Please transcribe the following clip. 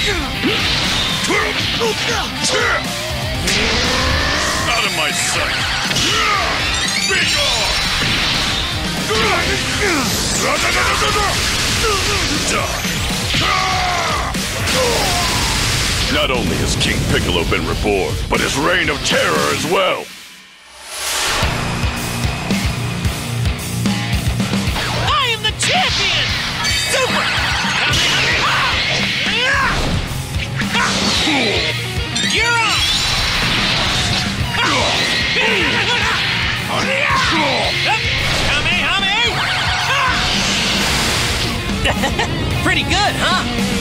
Out of my sight! Be gone! Not only has King Piccolo been reborn, but his reign of terror as well! I am the champion! Super! You're up! Pretty good, huh?